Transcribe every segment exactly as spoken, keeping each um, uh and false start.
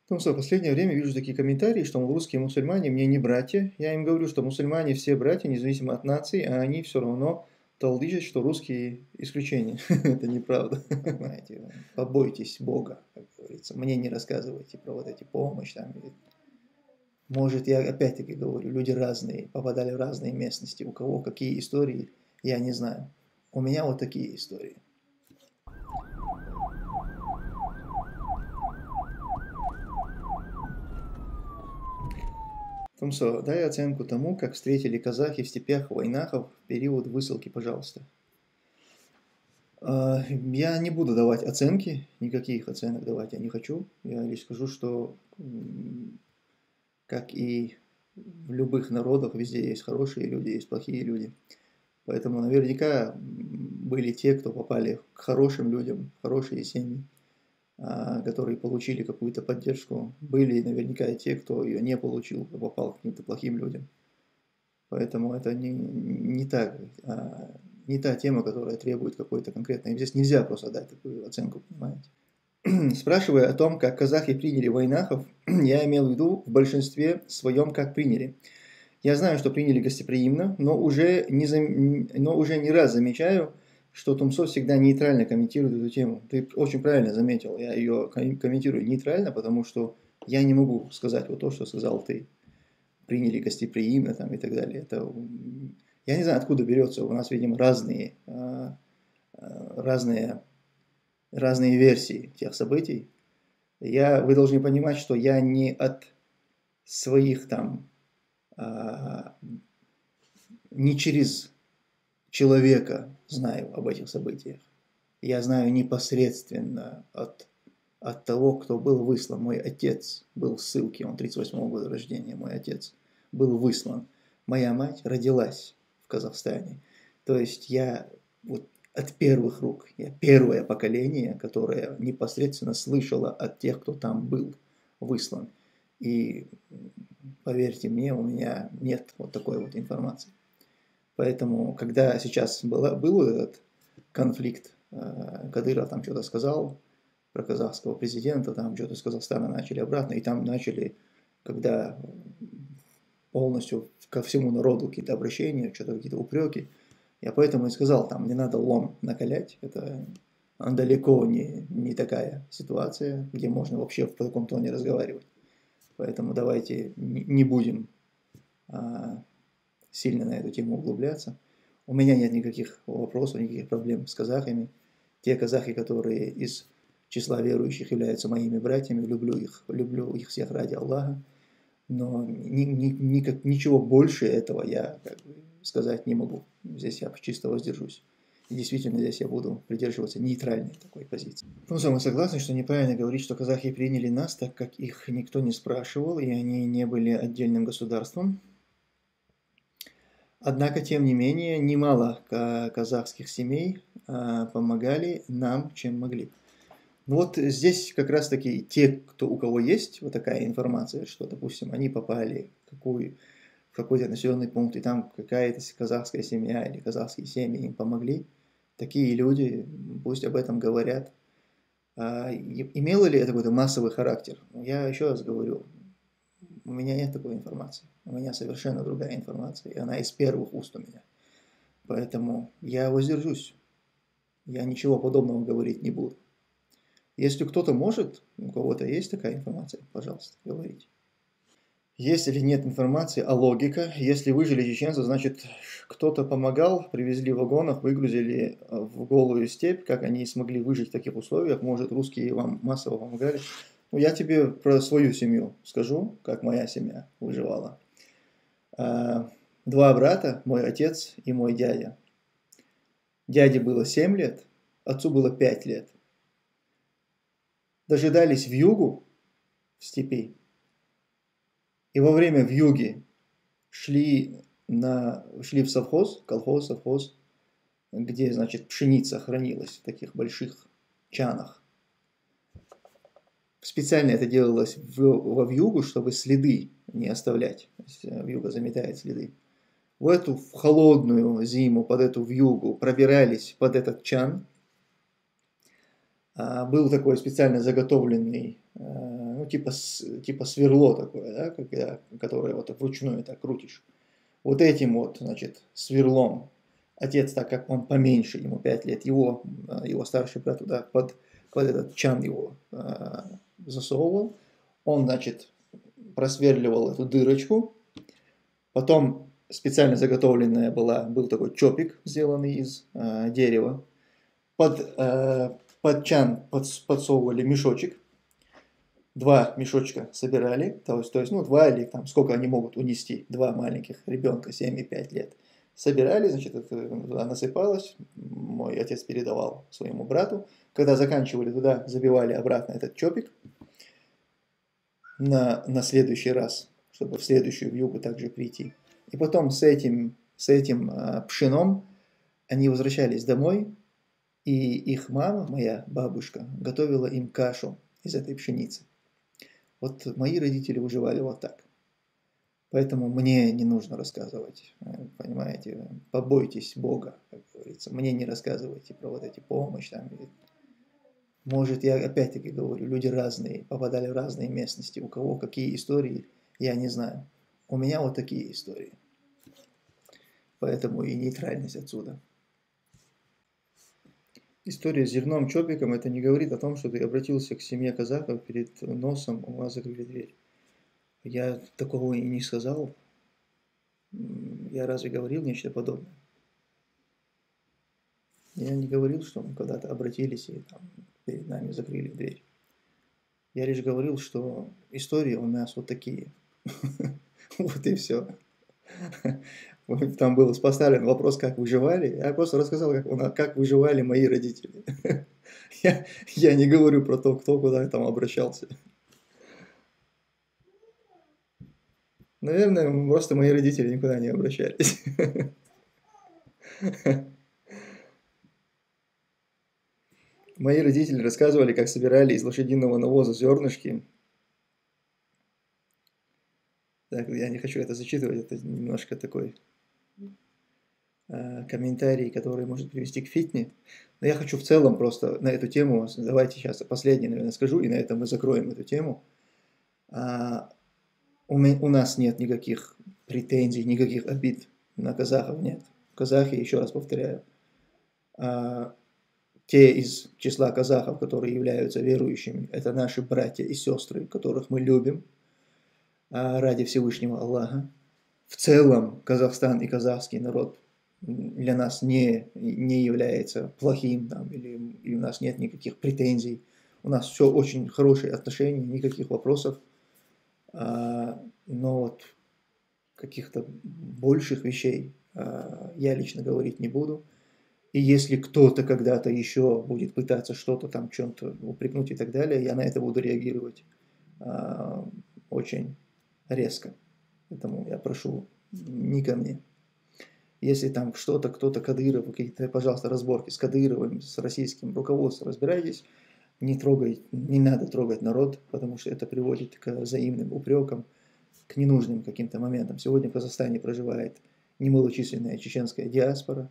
Потому что в последнее время вижу такие комментарии, что, мол, русские мусульмане мне не братья. Я им говорю, что мусульмане все братья, независимо от нации, а они все равно толдычат, что русские исключения. Это неправда. Понимаете, побойтесь Бога, как говорится. Мне не рассказывайте про вот эти помощь. Там. Может, я опять-таки говорю, люди разные, попадали в разные местности. У кого какие истории, я не знаю. У меня вот такие истории. Тумсо, дай оценку тому, как встретили казахи в степях войнахов в период высылки, пожалуйста. Я не буду давать оценки, никаких оценок давать я не хочу. Я лишь скажу, что, как и в любых народах, везде есть хорошие люди, есть плохие люди. Поэтому наверняка были те, кто попали к хорошим людям, хорошие семьи, которые получили какую-то поддержку. Были наверняка и те, кто ее не получил, попал к каким-то плохим людям. Поэтому это не, не, та, не та тема, которая требует какой-то конкретной. Здесь нельзя просто дать такую оценку, понимаете. Спрашивая о том, как казахи приняли войнахов, я имел в виду в большинстве своем, как приняли. Я знаю, что приняли гостеприимно, но уже не, зам... но уже не раз замечаю, что Тумсо всегда нейтрально комментирует эту тему. Ты очень правильно заметил, я ее комментирую нейтрально, потому что я не могу сказать вот то, что сказал ты. Приняли гостеприимно там, и так далее. Это, я не знаю, откуда берется. У нас, видимо, разные, разные, разные версии тех событий. Я, вы должны понимать, что я не от своих там, не через человека знаю об этих событиях. Я знаю непосредственно от, от того, кто был выслан. Мой отец был в ссылке, он тридцать восьмого года рождения, мой отец был выслан. Моя мать родилась в Казахстане. То есть я вот от первых рук, я первое поколение, которое непосредственно слышало от тех, кто там был выслан. И поверьте мне, у меня нет вот такой вот информации. Поэтому, когда сейчас была, был этот конфликт, Кадыров там что-то сказал про казахского президента, там что-то с Казахстана начали обратно, и там начали, когда полностью ко всему народу какие-то обращения, что-то какие-то упреки, я поэтому и сказал, там не надо лом накалять, это далеко не, не такая ситуация, где можно вообще в таком тоне разговаривать. Поэтому давайте не будем а, сильно на эту тему углубляться. У меня нет никаких вопросов, никаких проблем с казахами. Те казахи, которые из числа верующих являются моими братьями, люблю их, люблю их всех ради Аллаха. Но ни, ни, ни, ничего больше этого я как бы, сказать не могу. Здесь я чисто воздержусь. И действительно, здесь я буду придерживаться нейтральной такой позиции. Ну, мы согласны, что неправильно говорить, что казахи приняли нас, так как их никто не спрашивал, и они не были отдельным государством. Однако, тем не менее, немало казахских семей помогали нам, чем могли. Ну вот здесь как раз-таки те, кто, у кого есть вот такая информация, что, допустим, они попали в, какую, в какой-то населенный пункт, и там какая-то казахская семья или казахские семьи им помогли, такие люди пусть об этом говорят. А, имело ли это какой-то массовый характер? Я еще раз говорю, у меня нет такой информации. У меня совершенно другая информация, и она из первых уст у меня. Поэтому я воздержусь. Я ничего подобного говорить не буду. Если кто-то может, у кого-то есть такая информация, пожалуйста, говорите. Есть или нет информации, а логика? Если выжили чеченцы, значит, кто-то помогал, привезли в вагонах, выгрузили в голую степь. Как они смогли выжить в таких условиях? Может, русские вам массово помогали? Ну, я тебе про свою семью скажу, как моя семья выживала. Два брата, мой отец и мой дядя. Дяде было семь лет, отцу было пять лет. Дожидались вьюгу в степи. И во время вьюги шли, на, шли в совхоз, колхоз, совхоз, где, значит, пшеница хранилась в таких больших чанах. Специально это делалось в, во вьюгу, чтобы следы не оставлять. Вьюга заметает следы. В эту в холодную зиму, под эту вьюгу пробирались под этот чан. Был такой специально заготовленный, ну, типа, типа сверло такое, да, когда, которое вот вручную так крутишь. Вот этим вот, значит, сверлом отец, так как он поменьше, ему пять лет, его, его старший брат туда под, под этот чан его а, засовывал. Он, значит, просверливал эту дырочку. Потом специально заготовленная была, был такой чопик, сделанный из а, дерева. Под, а, под чан под, подсовывали мешочек. Два мешочка собирали, то есть, то есть, ну, два или там, сколько они могут унести, два маленьких ребенка, семь и пять лет. Собирали, значит, это туда насыпалось, мой отец передавал своему брату. Когда заканчивали, туда забивали обратно этот чопик на, на следующий раз, чтобы в следующую вьюгу также прийти. И потом с этим, с этим а, пшеном они возвращались домой, и их мама, моя бабушка, готовила им кашу из этой пшеницы. Вот мои родители выживали вот так. Поэтому мне не нужно рассказывать, понимаете, побойтесь Бога, как говорится. Мне не рассказывайте про вот эти помощи. Там. Может, я опять-таки говорю, люди разные, попадали в разные местности. У кого какие истории, я не знаю. У меня вот такие истории. Поэтому и нейтральность отсюда. История с зерном чопиком, это не говорит о том, что ты обратился к семье казахов, перед носом у вас закрыли дверь. Я такого и не сказал. Я разве говорил нечто подобное? Я не говорил, что мы когда-то обратились и там, перед нами закрыли дверь. Я лишь говорил, что истории у нас вот такие. Вот и все. Там был поставлен вопрос, как выживали. Я просто рассказал, как, как выживали мои родители. Я, я не говорю про то, кто куда там обращался. Наверное, просто мои родители никуда не обращались. Мои родители рассказывали, как собирали из лошадиного навоза зернышки. Так, я не хочу это зачитывать, это немножко такой э, комментарий, который может привести к фитне. Но я хочу в целом просто на эту тему, давайте сейчас последний, наверное, скажу, и на этом мы закроем эту тему. А, у, у нас нет никаких претензий, никаких обид на казахов, нет. Казахи, еще раз повторяю, а, те из числа казахов, которые являются верующими, это наши братья и сестры, которых мы любим ради Всевышнего Аллаха. В целом Казахстан и казахский народ для нас не, не является плохим, там, или, или у нас нет никаких претензий. У нас все очень хорошие отношения, никаких вопросов. А, но вот каких-то больших вещей а, я лично говорить не буду. И если кто-то когда-то еще будет пытаться что-то там, чем-то упрекнуть и так далее, я на это буду реагировать а, очень резко. Поэтому я прошу, не ко мне. Если там что-то, кто-то Кадыров, какие-то, пожалуйста, разборки с Кадыровым, с российским руководством, разбирайтесь, не трогай, не надо трогать народ, потому что это приводит к взаимным упрекам, к ненужным каким-то моментам. Сегодня в Казахстане проживает немалочисленная чеченская диаспора.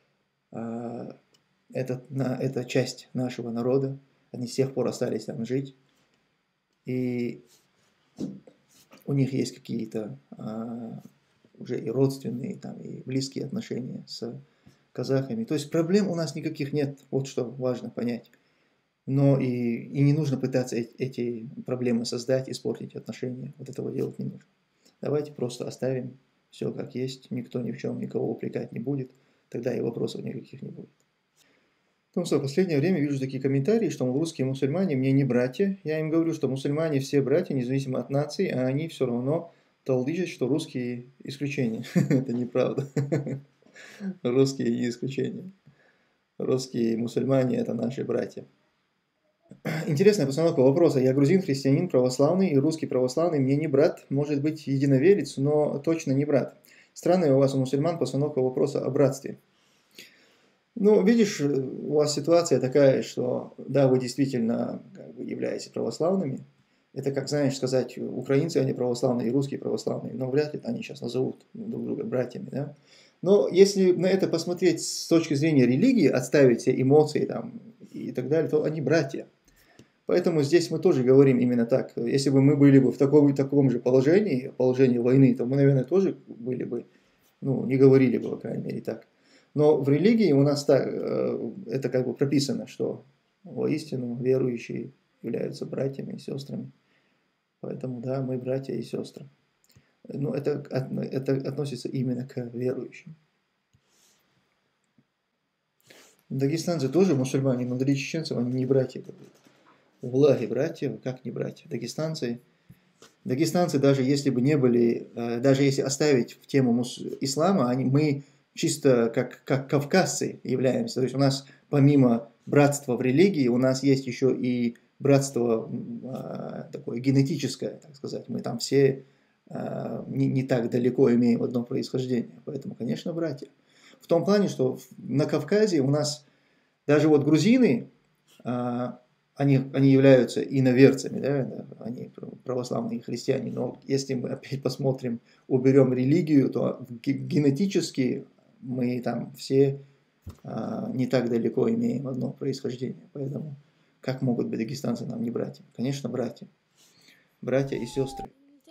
Это, это часть нашего народа. Они с тех пор остались там жить. И у них есть какие-то а, уже и родственные, там, и близкие отношения с казахами. То есть проблем у нас никаких нет, вот что важно понять. Но и, и не нужно пытаться эти проблемы создать, испортить отношения. Вот этого делать не нужно. Давайте просто оставим все как есть, никто ни в чем никого упрекать не будет, тогда и вопросов никаких не будет. Потому что в последнее время вижу такие комментарии, что мол, русские мусульмане мне не братья. Я им говорю, что мусульмане все братья, независимо от нации, а они все равно толдычат, что русские исключения. Это неправда. Русские не исключение. Русские мусульмане – это наши братья. Интересная постановка вопроса. Я грузин, христианин, православный, и русский православный мне не брат, может быть единоверец, но точно не брат. Странная у вас, у мусульман, постановка вопроса о братстве. Ну, видишь, у вас ситуация такая, что да, вы действительно как бы являетесь православными. Это как, знаешь, сказать, украинцы, они православные, и русские православные, но вряд ли они сейчас назовут друг друга братьями, да. Но если на это посмотреть с точки зрения религии, отставить все эмоции там и так далее, то они братья. Поэтому здесь мы тоже говорим именно так. Если бы мы были бы в таком, таком же положении, положении войны, то мы, наверное, тоже были бы, ну, не говорили бы, по крайней мере, так. Но в религии у нас так, это как бы прописано, что воистину верующие являются братьями и сестрами. Поэтому, да, мы братья и сестры. Но это, это относится именно к верующим. Дагестанцы тоже мусульмане, но для чеченцев они не братья. Влаги братья, как не братья. Дагестанцы, дагестанцы даже если бы не были, даже если оставить в тему ислама, они, мы чисто как, как кавказцы являемся. То есть у нас помимо братства в религии, у нас есть еще и братство такое генетическое, так сказать. Мы там все не, не так далеко имеем одно происхождение. Поэтому, конечно, братья. В том плане, что на Кавказе у нас даже вот грузины, они, они являются иноверцами, да, они православные христиане, но если мы опять посмотрим, уберем религию, то генетически мы там все не так далеко имеем одно происхождение. Поэтому как могут быть дагестанцы нам не братья? Конечно, братья. Братья и сестры.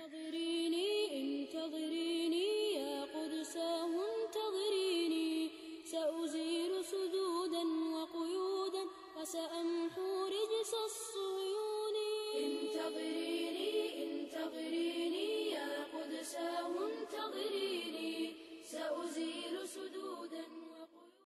وسأمحو رجس الصهيون انتظريني انتظريني يا قدساه انتظريني سأزيل سدودا